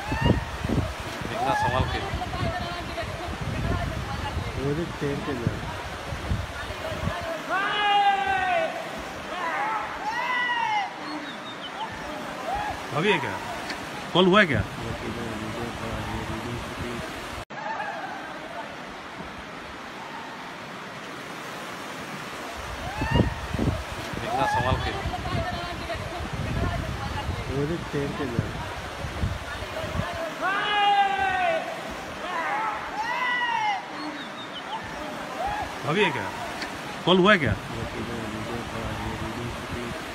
देखना संभाल के। वो देख तैर के जा। अभी है क्या? कॉल हुआ है क्या? देखना संभाल के। वो देख तैर के जा। अभी है क्या? कॉल हुआ है क्या?